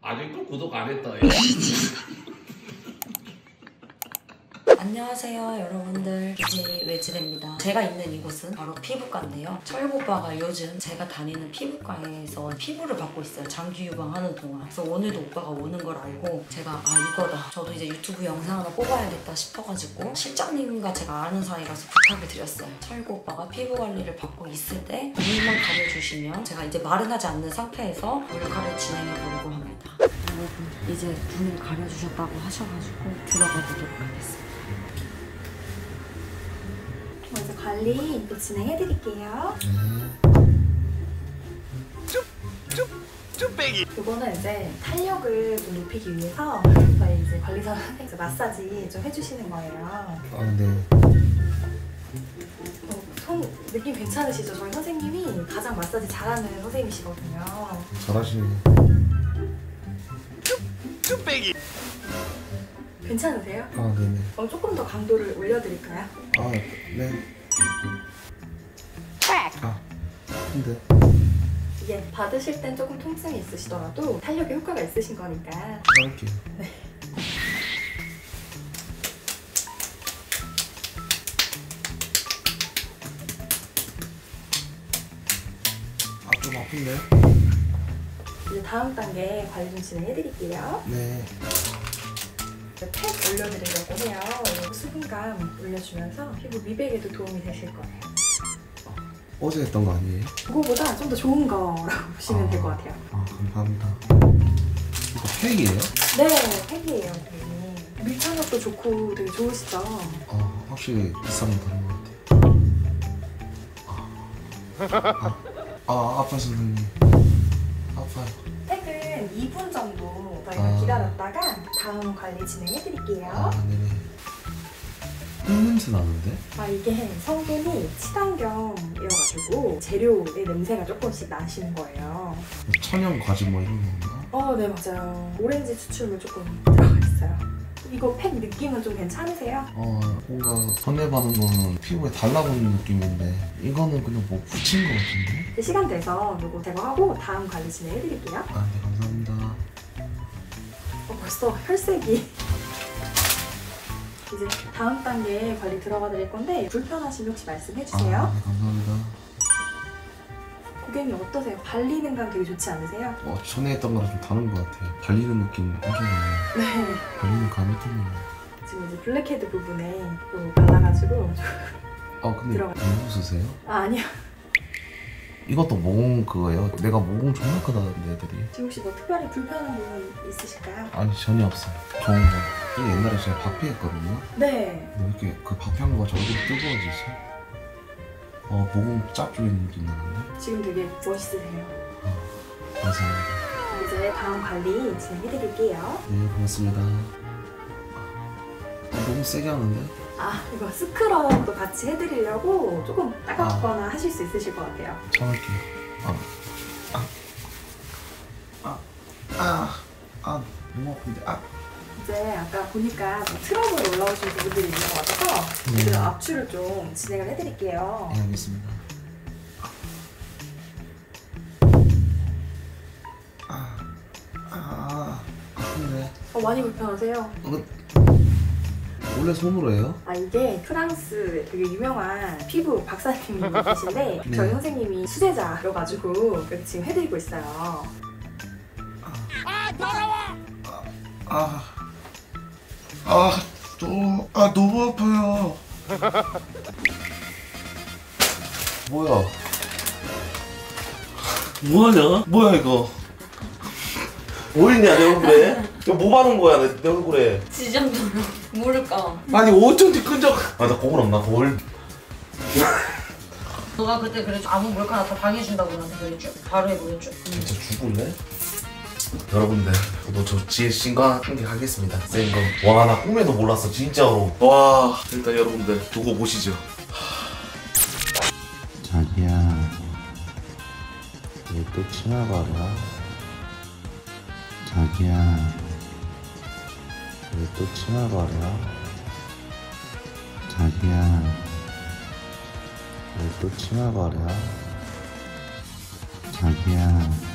아직도 구독 안 했다. 안녕하세요 여러분들, BJ 외지래입니다. 제가 있는 이곳은 바로 피부과인데요. 철구 오빠가 요즘 제가 다니는 피부과에서 피부를 받고 있어요, 장기 유방하는 동안. 그래서 오늘도 오빠가 오는 걸 알고 제가 이거다, 저도 이제 유튜브 영상 하나 뽑아야겠다 싶어가지고 실장님과 제가 아는 사이라서 부탁을 드렸어요. 철구 오빠가 피부 관리를 받고 있을 때 물만 가려주시면 제가 이제 마른하지 않는 상태에서 몰카를 진행해 보려고 합니다. 여러분, 이제 눈을 가려주셨다고 하셔가지고 들어가 보도록 하겠습니다. 먼저 관리 또 진행해드릴게요. 쭈빼기. 이거는 이제 탄력을 좀 높이기 위해서 저희 이제 관리사 선생님께서 마사지 좀 해주시는 거예요. 네. 손 느낌 괜찮으시죠? 저희 선생님이 가장 마사지 잘하는 선생님이시거든요. 잘하시네. 쭈빼기. 괜찮으세요? 네네. 조금 더 강도를 올려드릴까요? 네. 근데 이게 받으실 땐 조금 통증이 있으시더라도 탄력에 효과가 있으신 거니까. 할게요. 네. 좀 아픈데? 이제 다음 단계 관리 좀 진행해드릴게요. 네. 팩 올려드리려고 해요. 수분감 올려주면서 피부 미백에도 도움이 되실 거예요. 어제 했던 거 아니에요? 그거보다 좀 더 좋은 거라고 보시면 될 것 같아요. 감사합니다. 이거 팩이에요? 네, 팩이에요. 밀착력도 좋고 되게 좋으시죠? 확실히 비싼 거 다른 것 같아요. 아파요 선생님. 아파요. 팩은 2분 정도 저희가 기다렸다가 다음 관리 진행해드릴게요. 네네. 흙냄새 나는데? 이게 성분이 친환경이어가지고 재료의 냄새가 조금씩 나시는 거예요. 천연 과즙 뭐 이런 건가? 네 맞아요. 오렌지 추출물 조금 들어가 있어요. 이거 팩 느낌은 좀 괜찮으세요? 뭔가 손에 바는 거는 피부에 달라붙는 느낌인데 이거는 그냥 뭐 붙인 거 같은데? 시간 돼서 이거 제거하고 다음 관리 진행해드릴게요. 네 감사합니다. 벌써 혈색이 이제 다음 단계 관리 들어가 드릴 건데 불편하시면 혹시 말씀해주세요. 네 감사합니다. 고객님 어떠세요? 발리는 감 되게 좋지 않으세요? 전에 했던 거랑 좀 다른 것 같아요. 발리는 느낌 엄청 나네요. 네. 발리는 감이 좀 지금 이제 블랙헤드 부분에 또 발라가지고 근데 들어가- 누구 쓰세요? 아니요. 이것도 모공 그거예요? 내가 모공 존나 크다던데 애들이. 지금 혹시 뭐 특별히 불편한 부분 있으실까요? 아니 전혀 없어요. 좋은 거. 이게 옛날에 제가 박피했거든요. 네. 왜 이렇게 그 박피한 거가 저렇게 뜨거워지지? 모공 짭 조이는 느낌 나는데? 지금 되게 멋있으세요. 감사합니다. 이제 다음 관리 진행해드릴게요. 네 고맙습니다. 너무 세게 하는데? 이거 스크럽도 같이 해드리려고 조금 따갑거나 하실 수 있으실 것 같아요. 참을게요. 너무 아픈데. 이제 아까 보니까 뭐 트러블 올라오신 부분들이 있는 것 같아서 그 압출을 좀 진행을 해드릴게요. 네 알겠습니다. 아픈데. 많이 불편하세요? 원래 손으로 해요? 이게 프랑스 되게 유명한 피부 박사님이 계신데 네. 저희 선생님이 수제자여가지고 지금 해드리고 있어요. 너무 아파요. 뭐야? 뭐하냐? 뭐야 이거? 뭐 했냐 내 얼굴에? 이거 뭐 바른 거야 내 얼굴에? 지정도로 모를까. 아니 어쩐지 끈적. 나 거울 없나 거울? 너가 그때 그랬죠? 아무 몰카나 다 당해준다고 나한테 그랬죠? 바로 해보랬죠? 진짜 죽을래? 여러분들 저도 저 지혜 씨과 함께 하겠습니다. 센 거. 와 나 꿈에도 몰랐어 진짜로. 와 일단 여러분들 두고 보시죠. 자기야 왜 또 치마 버려? 자기야 왜 또 치마 버려? 자기야 왜 또 치마 버려? 자기야